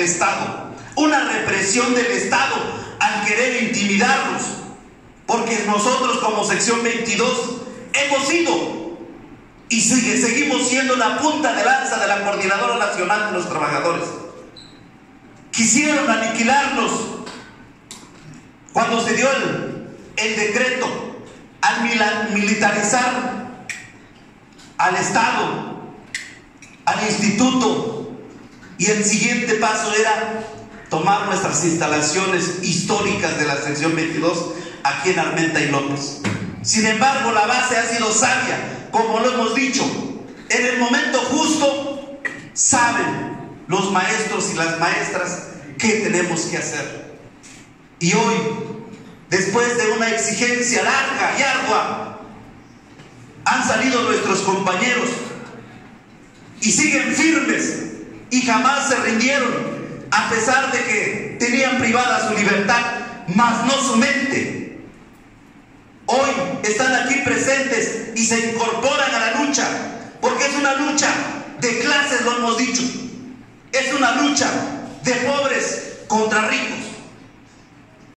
Estado, una represión del Estado al querer intimidarnos, porque nosotros como sección 22 hemos sido y seguimos siendo la punta de lanza de la Coordinadora Nacional de los Trabajadores. Quisieron aniquilarnos cuando se dio el decreto al militarizar al Estado, al instituto, y el siguiente paso era tomar nuestras instalaciones históricas de la sección 22 aquí en Armenta y López. Sin embargo, la base ha sido sabia, como lo hemos dicho. En el momento justo saben los maestros y las maestras qué tenemos que hacer. Y hoy, después de una exigencia larga y ardua, han salido nuestros compañeros y siguen firmes y jamás se rindieron, a pesar de que tenían privada su libertad, mas no su mente. Hoy están aquí presentes y se incorporan a la lucha, porque es una lucha de clases, lo hemos dicho. Es una lucha de pobres contra ricos.